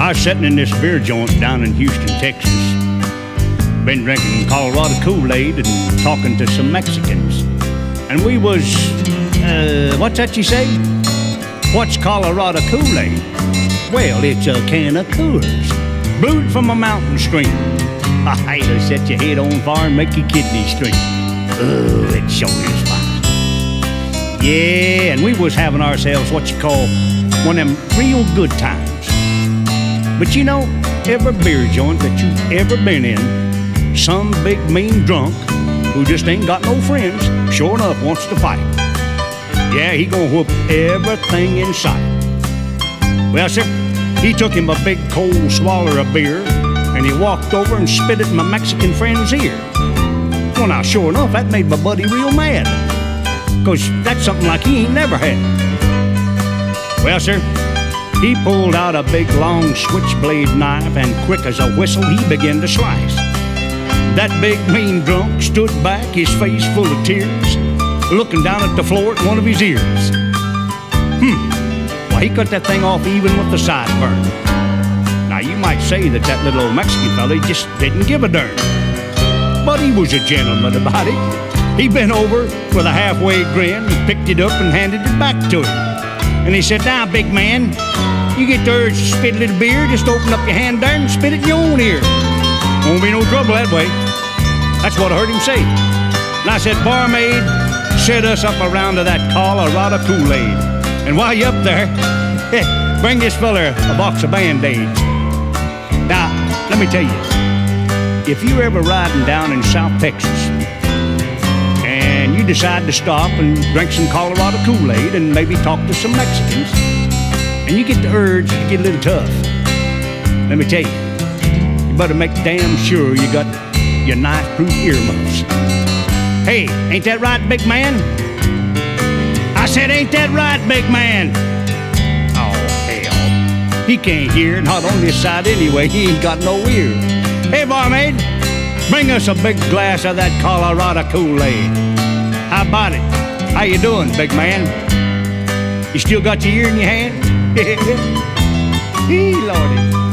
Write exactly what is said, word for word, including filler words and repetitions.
I was sitting in this beer joint down in Houston, Texas. Been drinking Colorado Kool-Aid and talking to some Mexicans. And we was, uh, what's that you say? What's Colorado Kool-Aid? Well, it's a can of Coors, brewed from a mountain stream. It'll set your head on fire and make your kidneys stream. Oh, it sure is fine. Yeah, and we was having ourselves what you call one of them real good times. But you know, every beer joint that you've ever been in, some big mean drunk who just ain't got no friends, sure enough wants to fight. Yeah, he gonna whoop everything in sight. Well, sir, he took him a big cold swallow of beer, and he walked over and spit it in my Mexican friend's ear. Well, now, sure enough, that made my buddy real mad, 'cause that's something like he ain't never had. Well, sir, he pulled out a big, long switchblade knife, and quick as a whistle, he began to slice. That big, mean drunk stood back, his face full of tears, looking down at the floor at one of his ears. Hmm. Well, he cut that thing off even with the sideburn. Now, you might say that that little old Mexican fella just didn't give a darn. But he was a gentleman about it. He bent over with a halfway grin, picked it up and handed it back to him. And he said, "Now, big man, you get the urge to spit a little beer, just open up your hand there and spit it in your own ear. Won't be no trouble that way." That's what I heard him say. And I said, "Barmaid, set us up around to that Colorado Kool-Aid. And while you're up there, bring this fella a box of Band-Aids." Now, let me tell you, if you're ever riding down in South Texas and you decide to stop and drink some Colorado Kool-Aid and maybe talk to some Mexicans, and you get the urge to get a little tough, let me tell you, you better make damn sure you got your knife-proof earmuffs. Hey, ain't that right, big man? I said, ain't that right, big man? Oh, hell. He can't hear, not on this side anyway. He ain't got no ear. Hey, barmaid, bring us a big glass of that Colorado Kool-Aid. How about it? How you doing, big man? You still got your ear in your hand? Hey, Lordy.